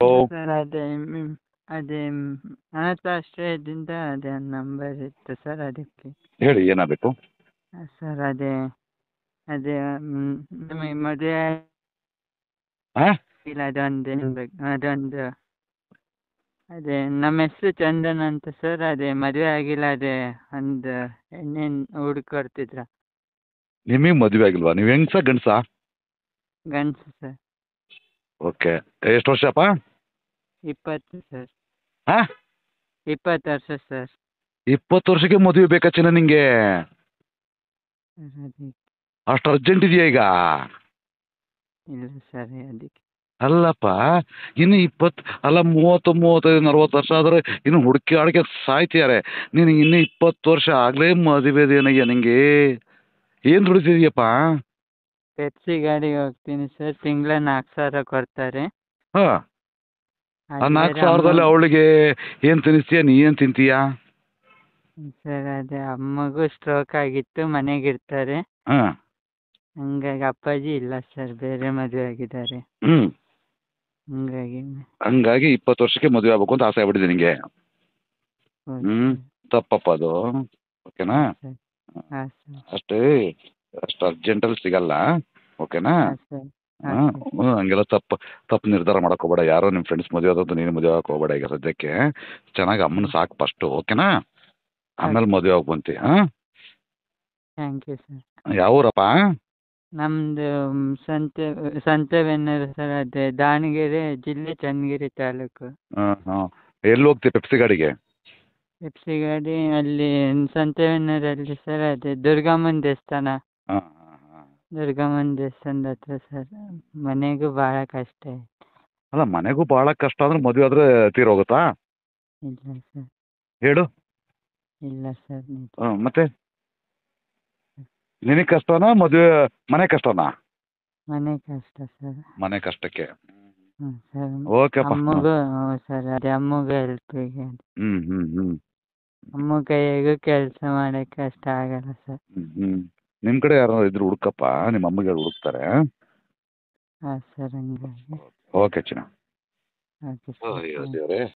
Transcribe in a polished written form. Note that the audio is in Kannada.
ಓ ಇಲ್ಲ ಸರ್ ಅದೇ ಅನಾಥಾಶ್ರಯದಿಂದ ಅದೇ ನಂಬರ್ ಇತ್ತು ಸರ್ ಅದಕ್ಕೆ. ಹೇಳಿ ಏನಾಗಬೇಕು? ಸರ್ ಅದೇ ಅದೇ ನಮಗೆ ಮದುವೆ ಹಾಂ ಆಗಿಲ್ಲ, ಅದೊಂದು ಅದೇ ನಮ್ಮ ಹೆಸರು ಚಂದನ್ ಅಂತ ಸರ್. ಅದೇ ಮದುವೆ ಆಗಿಲ್ಲ, ಅದೇ ಒಂದು ಹೆಣ್ಣೇನು ಹುಡುಕೊಡ್ತಿದ್ರ. ನಿಮಗೆ ಮದುವೆ ಆಗಿಲ್ವಾ? ನೀವು ಹೆಂಗ್ಸ ಗಂಡಸಾ? ಗಂಡಸು ಸರ್. ಓಕೆ. ಎಷ್ಟು ವರ್ಷಪ್ಪ? 20 ಸರ್. ಹಾಂ 20 ವರ್ಷ ಸರ್. 20 ವರ್ಷಕ್ಕೆ ಮದುವೆ ಬೇಕಾ ಚಿನ್ನ ನಿಂಗೆ? ಅದಕ್ಕೆ ಅಷ್ಟು ಅರ್ಜೆಂಟ್ ಇದೆಯಾ ಈಗ? ಇಲ್ಲ ಸರ್ ಅದಕ್ಕೆ. ಅಲ್ಲಪ್ಪ, ಇನ್ನು 20 ಅಲ್ಲ 30, 35, 40 ವರ್ಷ ಆದರೆ ಇನ್ನು ಹುಡುಕಿ ಆಡಿಕೆ ಸಾಯ್ತಿದ್ದಾರೆ. ನೀನು ಇನ್ನೂ 20 ವರ್ಷ ಆಗಲೇ ಮದುವೆದೇನಯ್ಯ ನಿಂಗೆ? ಏನು ದುಡಿತಿದೀಯಪ್ಪ? ಪೆಪ್ಸಿ ಗಾಡಿಗೆ ಹೋಗ್ತೀನಿ ಸರ್. ತಿಂಗಳ 4,000 ಕೊಡ್ತಾರೆ. ಹಾಂ ಆ ಅದು 4,000ದಲ್ಲಿ ಬೇರೆ ಅವಳಿಗೆ ಏನು ತಿನ್ನಿಸ್ತೀಯ, ನೀ ಏನು ತಿಂತೀಯಾ? ಸರ್ ಅದೇ ಅಮ್ಮಗೂ ಸ್ಟ್ರೋಕ್ ಆಗಿತ್ತು, ಮನೆಗಿರ್ತಾರೆ. ಹಾಂ ಹಂಗಾಗಿ ಅಪ್ಪಾಜಿ ಇಲ್ಲ ಸರ್, ಬೇರೆ ಮದುವೆ ಆಗಿದ್ದಾರೆ. ಹ್ಞೂ ಹಂಗಾಗಿ ಹಂಗಾಗಿ 20 ವರ್ಷಕ್ಕೆ ಮದುವೆ ಆಗ್ಬೇಕು ಅಂತ ಆಸೆ ಆಗ್ಬಿಟ್ಟಿದೆ ನಿಂಗೆ. ಹೌದು ಹ್ಞೂ ಸರ್. ತಪ್ಪಪ್ಪ ಅದು. ಓಕೆನಾ? ಹಾಂ ಸರ್. ಹಾಂ ಸರ್. ಅಷ್ಟು ಅರ್ಜೆಂಟಲ್ಲಿ ಸಿಗಲ್ಲ. ಓಕೆನಾ? ಹಾಂ ಸರ್. ಹಾಂ ಹಾಂ ಸರ್. ಹಂಗೆಲ್ಲ ತಪ್ಪು ನಿರ್ಧಾರ ಮಾಡಕ್ಕೆ ಹೋಗ್ಬೇಡ. ಯಾರೋ ನಿಮ್ಮ ಫ್ರೆಂಡ್ಸ್ ಮದುವೆ ಆದದ್ದು ನೀನು ಮದುವೆ ಆಗಕ್ಕೆ ಹೋಗ್ಬೇಡ. ಈಗ ಸದ್ಯಕ್ಕೆ ಚೆನ್ನಾಗಿ ಅಮ್ಮನ ಸಾಕು ಫಸ್ಟು. ಓಕೆನಾ? ಆಮೇಲೆ ಮದುವೆ ಆಗಿ ಬಂತಿ. ಹಾಂ ಥ್ಯಾಂಕ್ ಯು ಸರ್. ಯಾವ ಊರಪ್ಪ? ನಮ್ಮದು ಸಂತೆಬೆನ್ನೂರು ಸರ್. ಅದೇ ದಾವಣಗೆರೆ ಜಿಲ್ಲೆ, ಚನ್ನಗಿರಿ ತಾಲೂಕು. ಹಾಂ ಹಾಂ ಎಲ್ಲಿ ಹೋಗ್ತೀವಿ ಪೆಪ್ಸಿ ಗಾಡಿಗೆ? ಪೆಪ್ಸಿ ಗಾಡಿ ಅಲ್ಲಿ ಸಂತೆಬೆನ್ನೂರಲ್ಲಿ ಸರ್. ಅದೇ ದುರ್ಗಮ್ಮನ ದೇವಸ್ಥಾನ. ಹಾಂ ಹಾಂ ಹಾಂ ದುರ್ಗಮ್ಮನ ದೇವಸ್ಥಾನದ ಹತ್ರ ಸರ್. ಮನೆಗೂ ಭಾಳ ಕಷ್ಟ ಇದೆ. ಅಲ್ಲ ಮನೆಗೂ ಭಾಳ ಕಷ್ಟ ಅಂದ್ರೆ ಮದುವೆ ಆದರೆ ತೀರೋಗುತ್ತಾ? ಇಲ್ಲ ಸರ್. ಹೇಳು. ಇಲ್ಲ ಸರ್. ಹಾಂ ಮತ್ತೆ ನಿನಗೆ ಕಷ್ಟನಾ ಮದುವೆ ಮನೆ ಕಷ್ಟನಾ? ಮನೆ ಕಷ್ಟ ಸರ್. ಮನೆ ಕಷ್ಟಕ್ಕೆ. ಹ್ಞೂ ಸರ್. ಓಕೆಪ್ಪ. ಅಮ್ಮಗೂ ಸರ್ ಅದೇ ಅಮ್ಮಗೂ ಹೆಲ್ಪಿಗೆ. ಹ್ಞೂ ಹ್ಞೂ ಹ್ಞೂ ಅಮ್ಮ ಕೈಯಾಗೂ ಕೆಲಸ ಮಾಡೋಕ್ಕೆ ಅಷ್ಟ ಆಗಲ್ಲ ಸರ್. ಹ್ಞೂ ನಿಮ್ಮ ಕಡೆ ಯಾರು ಇದ್ರು ಹುಡುಕಪ್ಪ, ನಿಮ್ಮ ಅಮ್ಮಗೆ ಹುಡುಕ್ತಾರೆ. ಹಾಂ ಸರ್. ಹಂಗಾಗಿ ಓಕೆ ಚಿನ್ನ. Okay sir. ಅಯ್ಯೋ ದೇವರೇ.